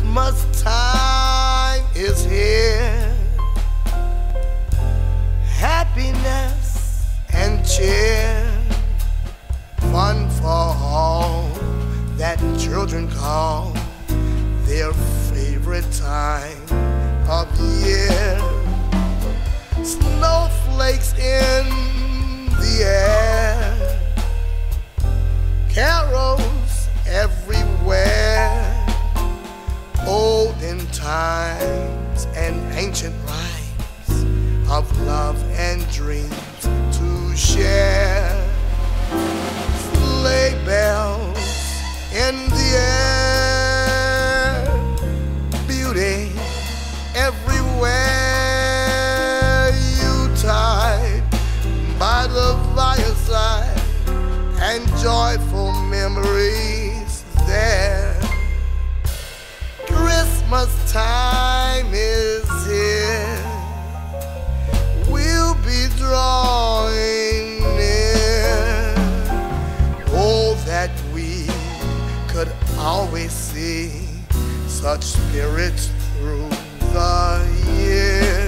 Christmas time is here. Happiness and cheer, fun for all that children call their favorite time of year. Snowflakes in the air, carols everywhere, olden times and ancient rhymes of love and dreams to share. Sleigh bells in the air, beauty everywhere, Yuletide by the fireside and joyful memories there. Christmas time is here. We'll be drawing near. Oh, that we could always see such spirits through the year.